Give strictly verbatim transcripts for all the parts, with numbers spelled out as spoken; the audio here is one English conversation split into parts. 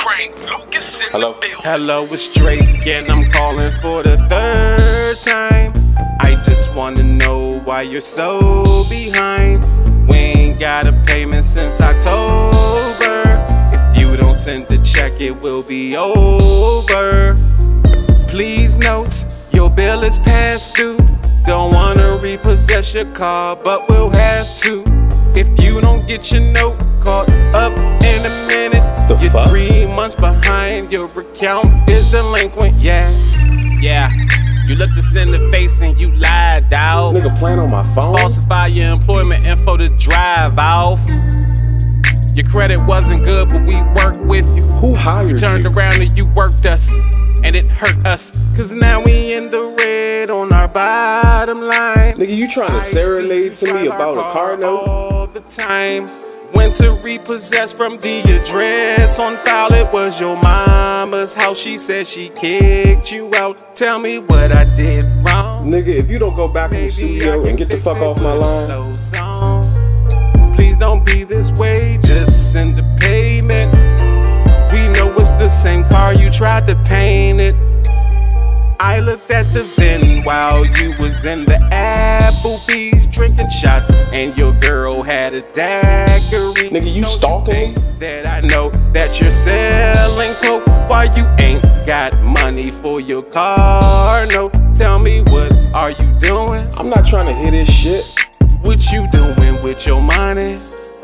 Hello? Hello, it's Drake, and I'm calling for the third time. I just wanna know why you're so behind. We ain't got a payment since October. If you don't send the check, it will be over. Please note, your bill is past due. Don't wanna repossess your car, but we'll have to. If you don't get your note caught up in a minute, the you're fuck? three months behind. Your account is delinquent, yeah. Yeah, you looked us in the face and you lied, dawg. Nigga playing on my phone? Falsify your employment info to drive off. Your credit wasn't good, but we worked with you. Who hired you? You turned around and you worked us, and it hurt us. Cause now we in the red on our bottom line. Nigga, you trying to serenade to me about a car note? All the time. Went to repossess from the address on file. It was your mama's house. She said she kicked you out. Tell me what I did wrong. Nigga, if you don't go back in the studio and get the fuck off my line. Please don't be this way, just send the payment. We know it's the same car, you tried to paint it. I looked at the VIN while you was in the Applebee's drinking shots, and your girl had a daiquiri. Nigga, you stalking me? That I know that you're selling coke while you ain't got money for your car. No, tell me, what are you doing? I'm not trying to hear this shit. What you doing with your money?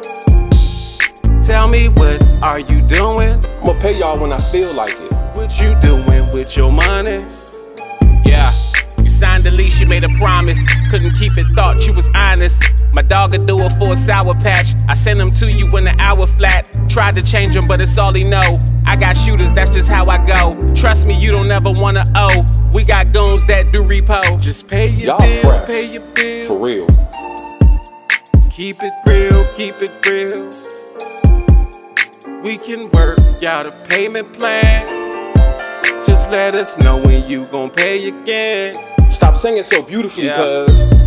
Tell me, what are you doing? I'ma pay y'all when I feel like it. What you doing with your money? Yeah, you signed the lease, you made a promise. Couldn't keep it, thought you was honest. My dog would do it for a sour patch. I sent him to you in the hour flat. Tried to change him, but it's all he know. I got shooters, that's just how I go. Trust me, you don't ever wanna owe. We got goons that do repo. Just pay your bill, crap. pay your bill. For real. Keep it real, keep it real. We can work out a payment plan. Just let us know when you gon' pay again. Stop singing so beautifully, Yeah. cuz.